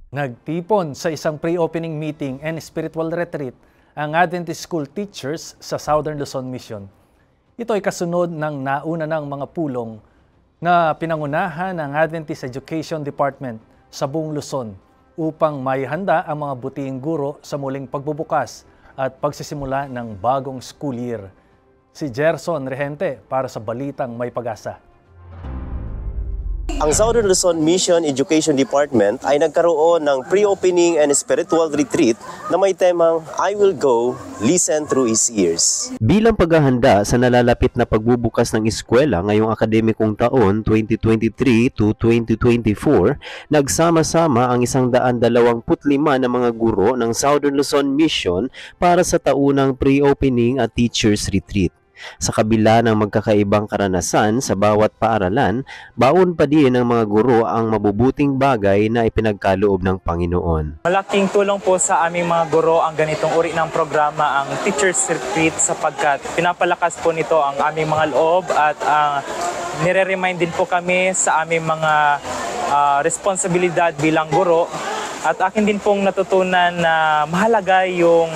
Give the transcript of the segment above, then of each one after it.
Nagtipon sa isang pre-opening meeting and spiritual retreat ang Adventist School teachers sa Southern Luzon Mission. Ito ay kasunod ng nauna ng mga pulong na pinangunahan ng Adventist Education Department sa buong Luzon upang maihanda ang mga butihing guro sa muling pagbubukas at pagsisimula ng bagong school year. Si Gerson Rehente para sa Balitang May Pag-asa. Ang Southern Luzon Mission Education Department ay nagkaroon ng pre-opening and spiritual retreat na may temang I Will Go, Listen Through His Ears. Bilang paghahanda sa nalalapit na pagbubukas ng eskwela ngayong akademikong taon 2023 to 2024, nagsama-sama ang 125 na mga guro ng Southern Luzon Mission para sa taunang pre-opening at teachers retreat. Sa kabila ng magkakaibang karanasan sa bawat paaralan, baon pa din ng mga guro ang mabubuting bagay na ipinagkaloob ng Panginoon. Malaking tulong po sa aming mga guro ang ganitong uri ng programa, ang Teachers Retreat, sapagkat pinapalakas po nito ang aming mga loob at nire-remind din po kami sa aming mga responsibilidad bilang guro. At akin din pong natutunan na mahalaga yung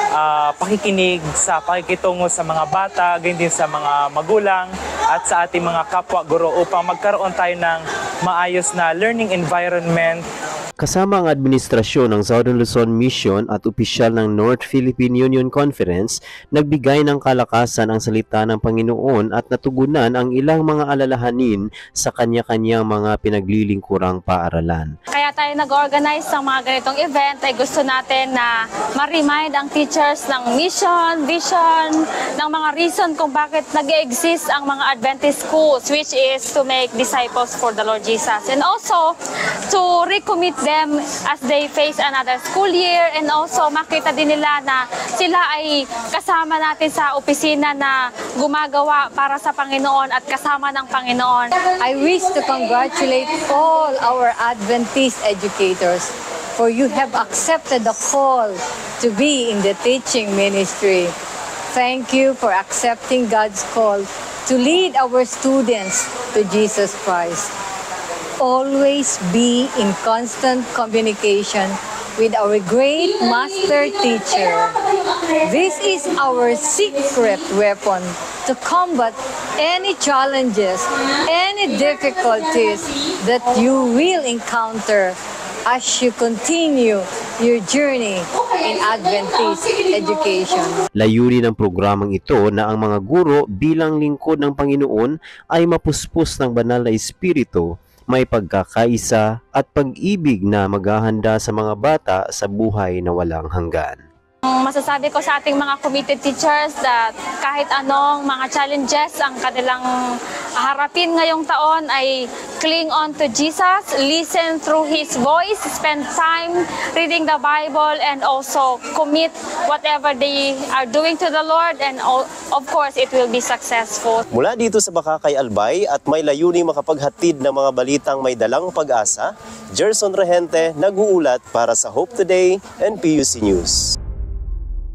pakikinig sa pakikitungo sa mga bata, ganyan din sa mga magulang at sa ating mga kapwa guro upang magkaroon tayo ng maayos na learning environment. Kasama ang administrasyon ng Southern Luzon Mission at opisyal ng North Philippine Union Conference, nagbigay ng kalakasan ang salita ng Panginoon at natugunan ang ilang mga alalahanin sa kanya-kanyang mga pinaglilingkurang paaralan. Kaya tayo nag-organize ng mga ganitong event ay gusto natin na ma-remind ang teachers ng mission, vision, ng mga reason kung bakit nag-exist ang mga Adventist schools, which is to make disciples for the Lord Jesus. And also to recommit them as they face another school year, and also makita din nila na sila ay kasama natin sa opisina na gumagawa para sa Panginoon at kasama ng Panginoon. I wish to congratulate all our Adventist educators, for you have accepted the call to be in the teaching ministry. Thank you for accepting God's call to lead our students to Jesus Christ. Always be in constant communication with our great master teacher. This is our secret weapon to combat any challenges, any difficulties that you will encounter as you continue your journey in Adventist education. Layunin ng programang ito na ang mga guro bilang lingkod ng Panginoon ay mapuspos ng banal na espiritu, may pagkakaisa at pag-ibig na maghahanda sa mga bata sa buhay na walang hanggan. Masasabi ko sa ating mga committed teachers that kahit anong mga challenges ang kanilang harapin ngayong taon ay cling on to Jesus, listen through His voice, spend time reading the Bible, and also commit whatever they are doing to the Lord, and of course it will be successful. Mula dito sa Bakakay, Albay at may layuning makapaghatid ng mga balitang may dalang pag-asa, Gerson Rehente nag-uulat para sa Hope Today and PUC News.